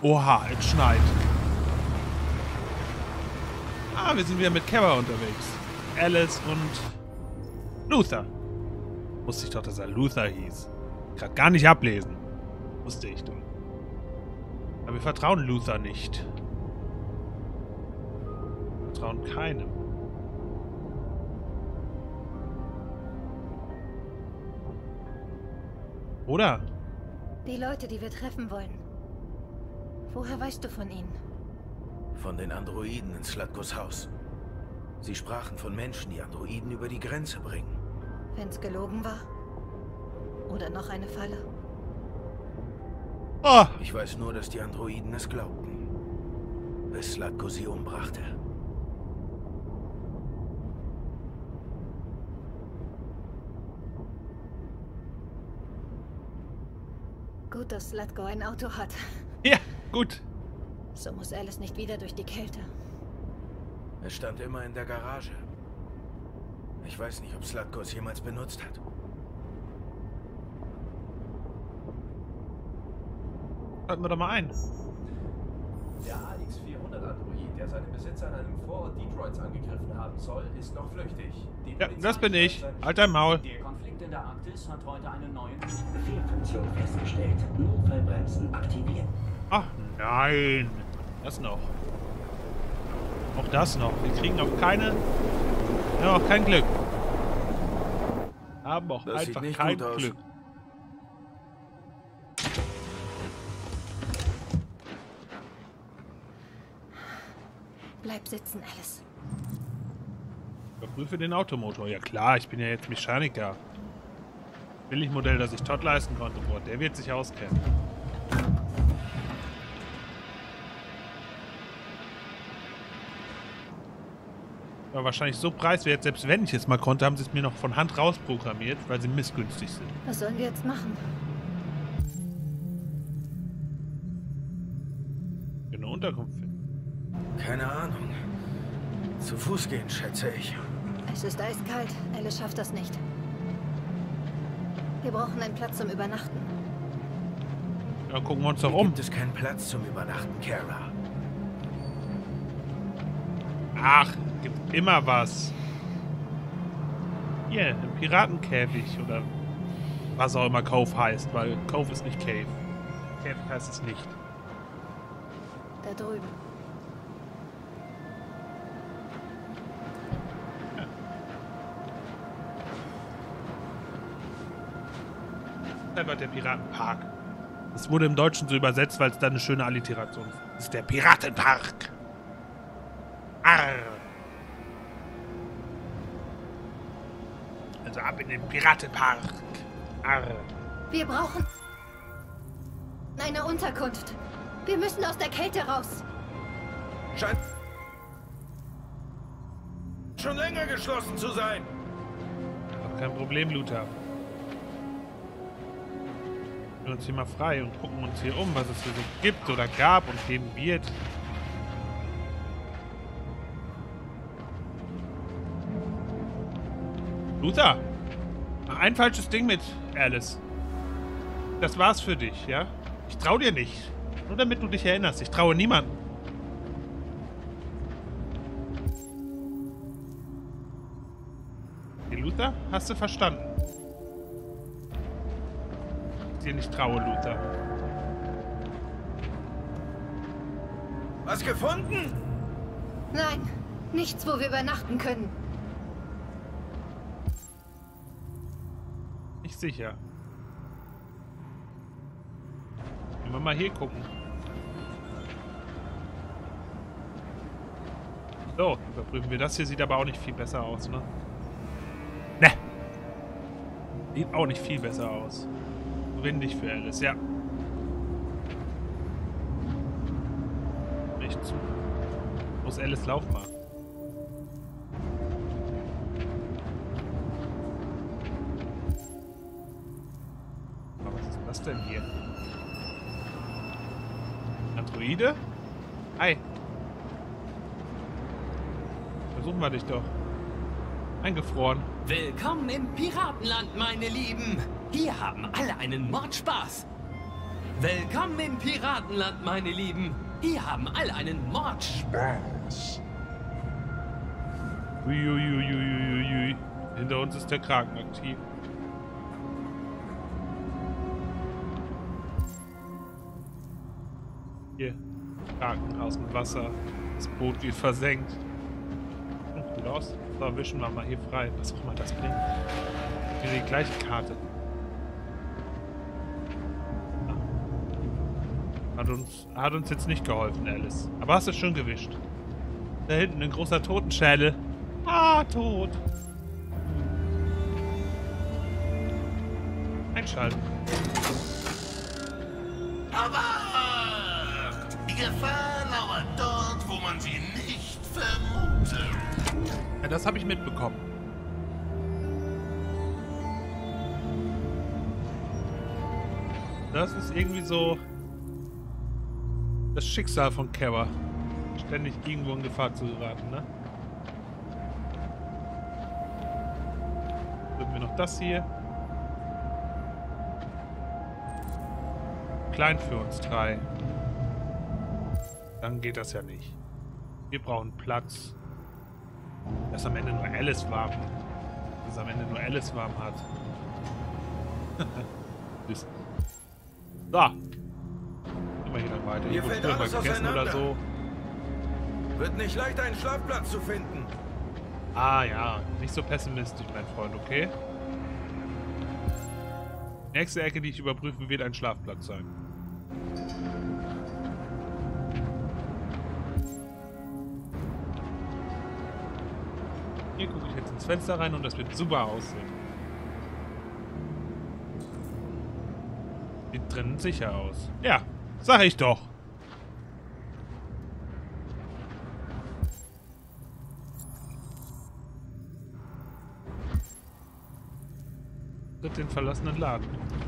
Oha, es schneit. Ah, wir sind wieder mit Kara unterwegs. Alice und Luther. Wusste ich doch, dass er Luther hieß. Gerade gar nicht ablesen. Wusste ich doch. Aber wir vertrauen Luther nicht. Wir vertrauen keinem. Oder? Die Leute, die wir treffen wollen. Woher weißt du von ihnen? Von den Androiden in Slatkos Haus. Sie sprachen von Menschen, die Androiden über die Grenze bringen. Wenn's gelogen war? Oder noch eine Falle? Oh! Ich weiß nur, dass die Androiden es glaubten. Bis Slatko sie umbrachte. Gut, dass Slatko ein Auto hat. Ja, gut. So muss Alice nicht wieder durch die Kälte. Es stand immer in der Garage. Ich weiß nicht, ob Slatko es jemals benutzt hat. Schalten wir doch mal ein. Der AX-400-Android, der seinen Besitzer in einem Vorort Detroits angegriffen haben soll, ist noch flüchtig. Die Ja, Polizei das bin ich. stellt Halt dein Maul. Der Konflikt in der Arktis hat heute einen neuen... Fehlfunktion festgestellt. Notfallbremsen aktiviert. Ach nein. Das noch. Auch das noch. Wir kriegen auch keine... Ja, auch kein Glück. Haben auch Das sieht einfach nicht kein gut aus. Glück. Bleib sitzen, Alice. Überprüfe den Automotor. Ja klar, ich bin ja jetzt Mechaniker. Billigmodell, das ich Todd leisten konnte. Boah, der wird sich auskennen. Aber wahrscheinlich so preiswert, selbst wenn ich es mal konnte, haben sie es mir noch von Hand rausprogrammiert, weil sie missgünstig sind. Was sollen wir jetzt machen? Für eine Unterkunft finden. Keine Ahnung. Zu Fuß gehen, schätze ich. Es ist eiskalt. Alice schafft das nicht. Wir brauchen einen Platz zum Übernachten. Ja, gucken wir uns doch Hier um. gibt es keinen Platz zum Übernachten, Kara. Ach, gibt immer was. Hier, ein Piratenkäfig oder was auch immer Cove heißt, weil Cove ist nicht Cave. Käfig heißt es nicht. Da drüben. Einfach der Piratenpark. Das wurde im Deutschen so übersetzt, weil es da eine schöne Alliteration ist. Das ist der Piratenpark. Arr. Also ab in den Piratenpark. Arr. Wir brauchen eine Unterkunft. Wir müssen aus der Kälte raus. Scheint schon länger geschlossen zu sein. Ach, kein Problem, Luther. Wir sind uns hier mal frei und gucken uns hier um, was es hier so gibt oder gab und geben wird. Luther! Ein falsches Ding mit Alice. Das war's für dich, ja? Ich trau dir nicht. Nur damit du dich erinnerst. Ich traue niemandem. Okay, Luther? Hast du verstanden? Ich dir nicht traue, Luther. Was gefunden? Nein, nichts, wo wir übernachten können. Nicht sicher. Wenn wir mal hier gucken. So, überprüfen wir das hier. Sieht aber auch nicht viel besser aus, ne? Ne. Sieht auch nicht viel besser aus. Windig für Alice, ja. Recht zu. Muss Alice Lauf machen. Aber was ist das denn hier? Androide? Hi. Versuchen wir dich doch. Eingefroren. Willkommen im Piratenland, meine Lieben. Hier haben alle einen Mordspaß. Willkommen im Piratenland, meine Lieben. Hier haben alle einen Mordspaß. Uiuiuiuiui. Hinter uns ist der Kraken aktiv. Hier. Kraken aus dem Wasser. Das Boot wird versenkt. Sieht gut aus. So, wischen wir mal hier frei. Was auch immer das bringt. Hier die gleiche Karte. Hat uns jetzt nicht geholfen, Alice. Aber hast du schön gewischt. Da hinten ein großer Totenschädel. Ah, tot. Einschalten. Aber die Gefahr lauert dort, wo man sie nicht vermutet. Ja, das habe ich mitbekommen. Das ist irgendwie so das Schicksal von Kara. Ständig irgendwo in Gefahr zu geraten, ne? Drücken wir noch das hier. Klein für uns drei. Dann geht das ja nicht. Wir brauchen Platz. Dass am Ende nur Alice warm hat. Dass am Ende nur Alice warm hat. So. Immer hier lang weiter. Hier fällt alles gegessen oder so. Wird nicht leicht, einen Schlafplatz zu finden. Ah ja, nicht so pessimistisch, mein Freund, okay? Nächste Ecke, die ich überprüfen, wird ein Schlafplatz sein. Hier gucke ich jetzt ins Fenster rein und das wird super aussehen. Sieht drinnen sicher aus. Ja, sag ich doch. Den verlassenen Laden.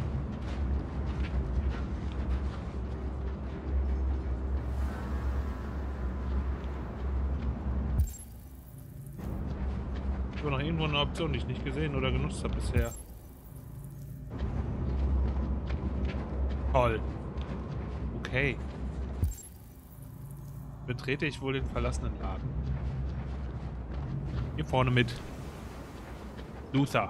Ich habe noch irgendwo eine Option, die ich nicht gesehen oder genutzt habe bisher. Toll. Okay. Betrete ich wohl den verlassenen Laden. Hier vorne mit Luther.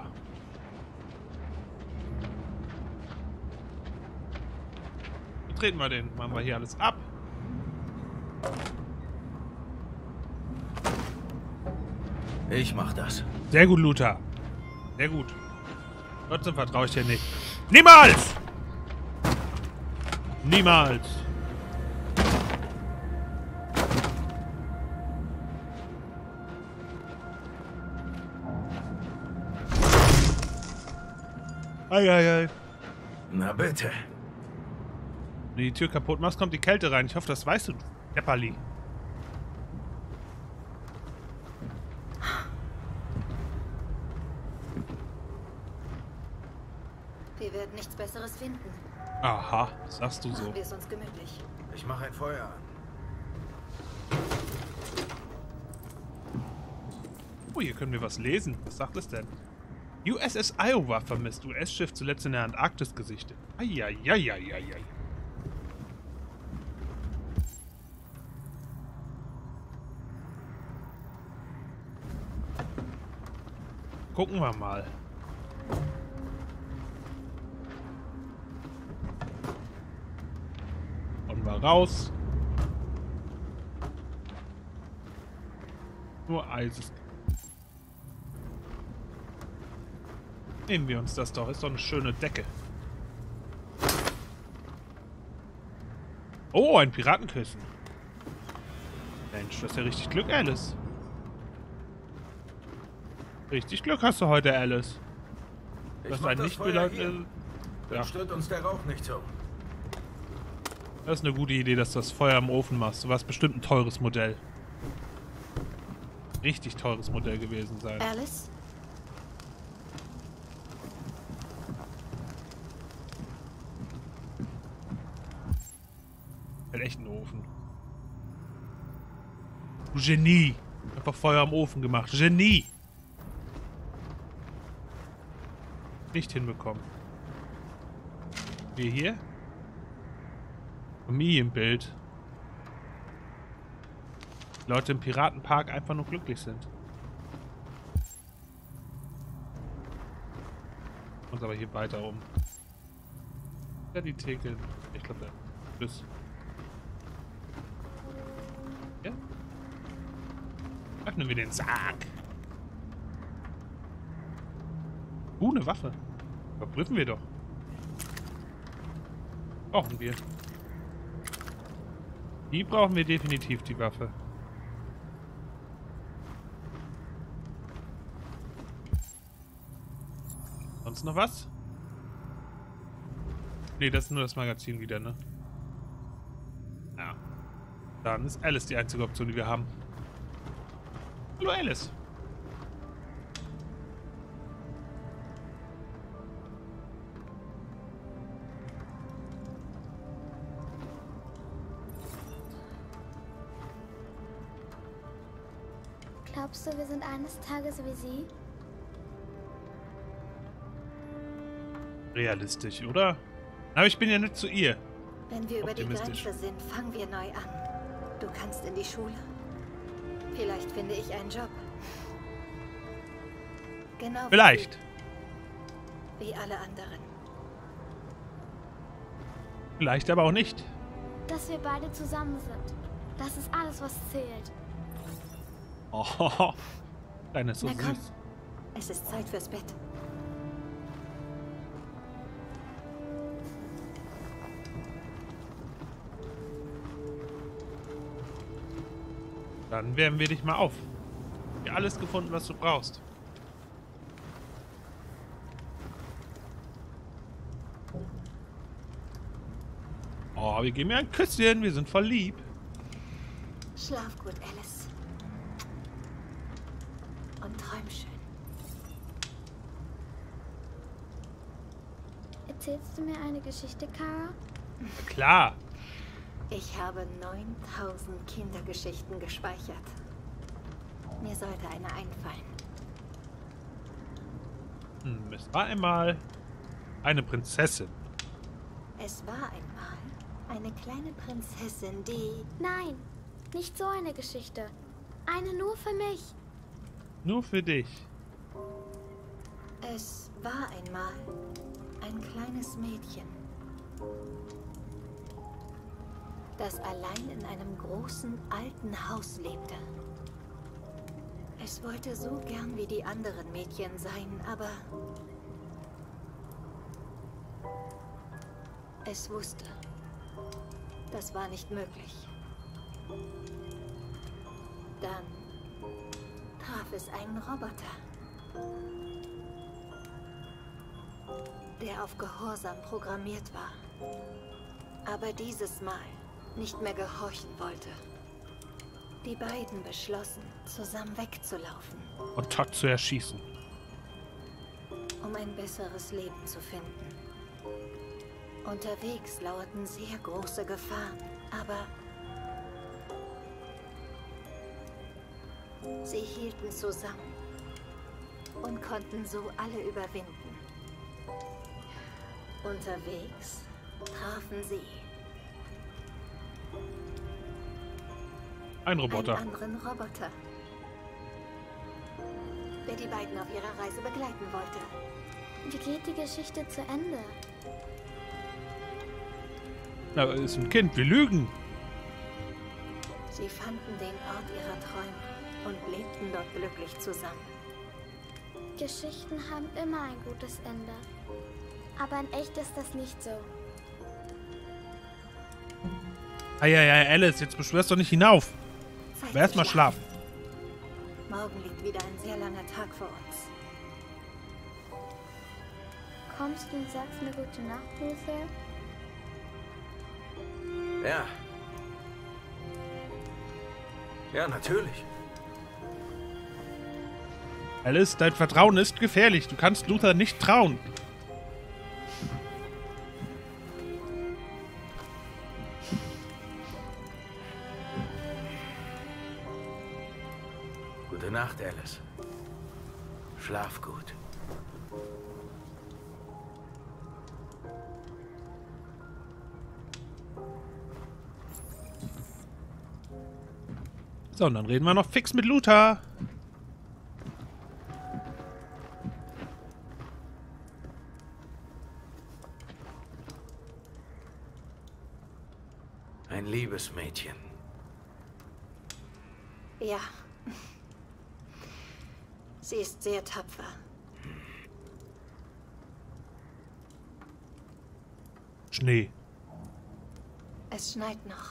Treten wir den. Machen wir hier alles ab. Ich mach das. Sehr gut, Luther. Sehr gut. Trotzdem vertraue ich dir nicht. Niemals! Niemals! Ei. Na bitte. Wenn du die Tür kaputt machst, kommt die Kälte rein. Ich hoffe, das weißt du, Depperli. Wir werden nichts Besseres finden. Aha, sagst du so. Machen wir es uns gemütlich. Ich mache ein Feuer an. Oh, hier können wir was lesen. Was sagt es denn? USS Iowa vermisst. US-Schiff zuletzt in der Antarktis gesichtet. Eieieiei. Gucken wir mal. Und mal raus. Nur Eis ist. Nehmen wir uns das doch. Ist doch eine schöne Decke. Oh, ein Piratenkissen. Mensch, du hast ja richtig Glück, Alice. Richtig Glück hast du heute, Alice. Ich mach das Feuer hier. Dann ja. stört uns der Rauch nicht so. Das ist eine gute Idee, dass du das Feuer im Ofen machst. Du warst bestimmt ein teures Modell. Richtig teures Modell gewesen sein. Alice? Halt echt ein Ofen. Du Genie. Einfach Feuer am Ofen gemacht. Genie. Nicht hinbekommen. Wir hier? Familienbild. Leute im Piratenpark einfach nur glücklich sind. Uns aber hier weiter um. Ja, die Theke. Ich glaube, tschüss. Ja. Öffnen wir den Sarg. Eine Waffe. Überprüfen wir doch. Brauchen wir. Die brauchen wir definitiv, die Waffe. Sonst noch was? Nee, das ist nur das Magazin wieder, ne? Ja. Dann ist Alice die einzige Option, die wir haben. Hallo Alice. Glaubst du, wir sind eines Tages wie sie? Realistisch, oder? Aber ich bin ja nicht zu ihr. Wenn wir über die Grenze sind, fangen wir neu an. Du kannst in die Schule. Vielleicht finde ich einen Job. Genau. Vielleicht. Wie alle anderen. Vielleicht aber auch nicht. Dass wir beide zusammen sind. Das ist alles, was zählt. Oh, deine ist so Na komm, süß. es ist Zeit fürs Bett. Dann wärmen wir dich mal auf. Ja, alles gefunden, was du brauchst. Oh, wir geben mir ein Küsschen. Wir sind voll lieb. Schlaf gut, Alice. Und träum schön. Erzählst du mir eine Geschichte, Kara? Klar. Ich habe 9000 Kindergeschichten gespeichert. Mir sollte eine einfallen. Es war einmal eine Prinzessin. Es war einmal eine kleine Prinzessin, die... Nein, nicht so eine Geschichte. Eine nur für mich. Nur für dich. Es war einmal ein kleines Mädchen, das allein in einem großen alten Haus lebte. Es wollte so gern wie die anderen Mädchen sein, aber es wusste, das war nicht möglich. Dann traf es einen Roboter, der auf Gehorsam programmiert war, aber dieses Mal nicht mehr gehorchen wollte. Die beiden beschlossen, zusammen wegzulaufen, Und Todd zu erschießen. um ein besseres Leben zu finden. Unterwegs lauerten sehr große Gefahren, aber sie hielten zusammen und konnten so alle überwinden. Unterwegs trafen sie Ein Roboter. einen anderen Roboter, der die beiden auf ihrer Reise begleiten wollte. Wie geht die Geschichte zu Ende? Na, ist ein Kind. Wir lügen. Sie fanden den Ort ihrer Träume und lebten dort glücklich zusammen. Geschichten haben immer ein gutes Ende. Aber in echt ist das nicht so. Eieiei, Alice, jetzt beschwörst du nicht hinauf. Zeit Aber erstmal zu schlafen. Morgen liegt wieder ein sehr langer Tag vor uns. Kommst du und sagst eine gute Nacht, Luther? Ja. Ja, natürlich. Alice, dein Vertrauen ist gefährlich. Du kannst Luther nicht trauen. Gute Nacht, Alice. Schlaf gut. So, und dann reden wir noch fix mit Luther. Ein liebes Mädchen. Ja. Sie ist sehr tapfer. Schnee. Es schneit noch.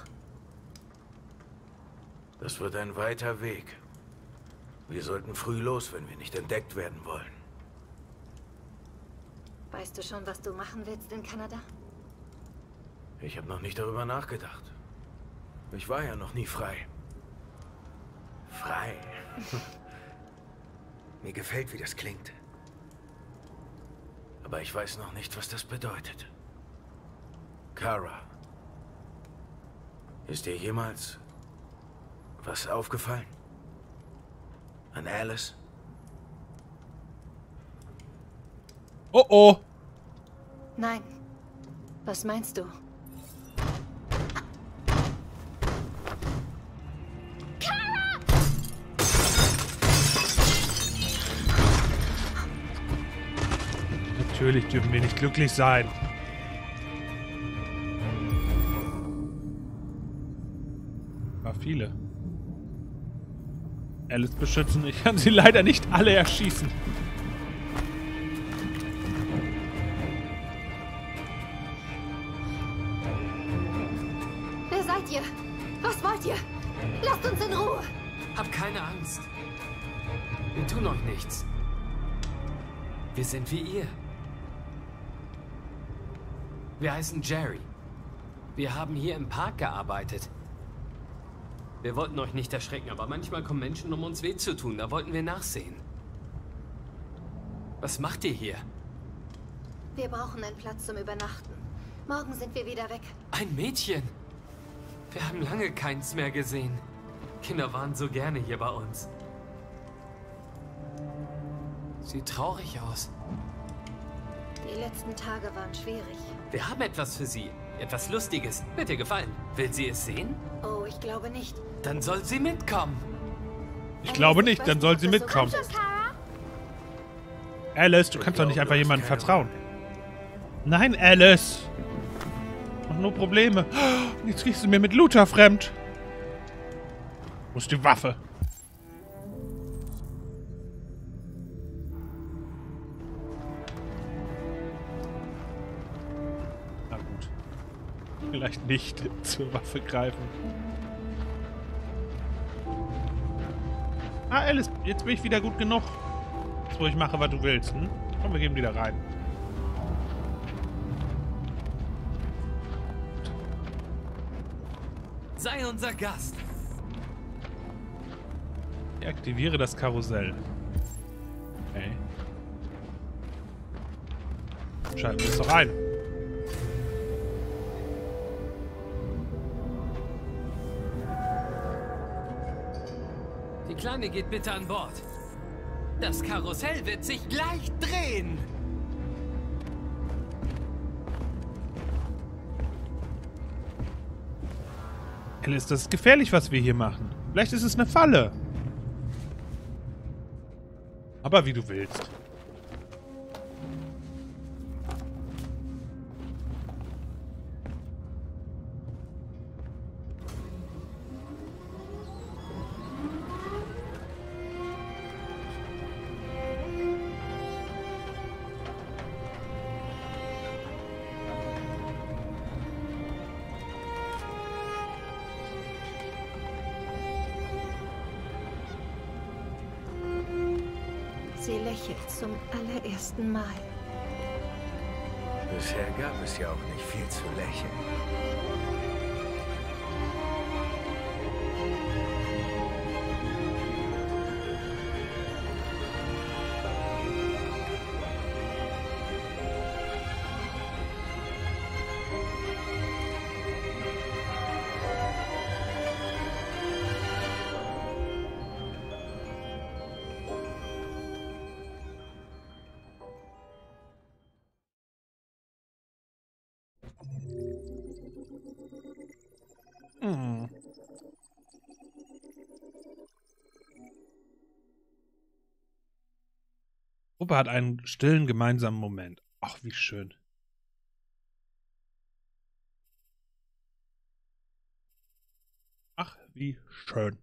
Das wird ein weiter Weg. Wir sollten früh los, wenn wir nicht entdeckt werden wollen. Weißt du schon, was du machen willst in Kanada? Ich habe noch nicht darüber nachgedacht. Ich war ja noch nie frei. Frei. Mir gefällt, wie das klingt. Aber ich weiß noch nicht, was das bedeutet. Kara, ist dir jemals was aufgefallen? An Alice? Oh oh. Nein. Was meinst du? Natürlich dürfen wir nicht glücklich sein. War viele. Alice beschützen. Ich kann sie leider nicht alle erschießen. Wer seid ihr? Was wollt ihr? Lasst uns in Ruhe! Hab keine Angst. Wir tun euch nichts. Wir sind wie ihr. Wir heißen Jerry. Wir haben hier im Park gearbeitet. Wir wollten euch nicht erschrecken, aber manchmal kommen Menschen, um uns weh zu tun. Da wollten wir nachsehen. Was macht ihr hier? Wir brauchen einen Platz zum Übernachten. Morgen sind wir wieder weg. Ein Mädchen? Wir haben lange keins mehr gesehen. Kinder waren so gerne hier bei uns. Sieht traurig aus. Die letzten Tage waren schwierig. Wir haben etwas für sie. Etwas Lustiges. Wird ihr gefallen. Will sie es sehen? Oh, ich glaube nicht. Dann soll sie mitkommen. Ich glaube nicht, dann soll sie mitkommen. Alice, du kannst doch nicht einfach jemandem vertrauen. Nein, Alice. Mach nur Probleme. Jetzt riechst du mir mit Luther fremd. Wo ist die Waffe? Na gut. Vielleicht nicht zur Waffe greifen. Ah, Alice, jetzt bin ich wieder gut genug. Jetzt, wo ich mache, was du willst. Hm? Komm, wir gehen wieder rein. Sei unser Gast. Aktiviere das Karussell. Okay. Schalten wir es doch ein. Die Kleine geht bitte an Bord. Das Karussell wird sich gleich drehen. Alice, das ist gefährlich, was wir hier machen. Vielleicht ist es eine Falle. Aber wie du willst. Sie lächelt zum allerersten Mal. Bisher gab es ja auch nicht viel zu lächeln. Gruppe hat einen stillen gemeinsamen Moment. Ach, wie schön. Ach, wie schön.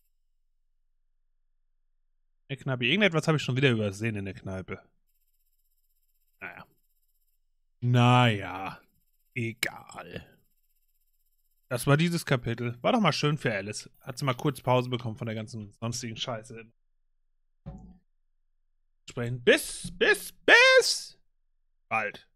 In der Kneipe. Irgendetwas habe ich schon wieder übersehen in der Kneipe. Naja. Egal. Das war dieses Kapitel. War doch mal schön für Alice. Hat sie mal kurz Pause bekommen von der ganzen sonstigen Scheiße. Bis bald.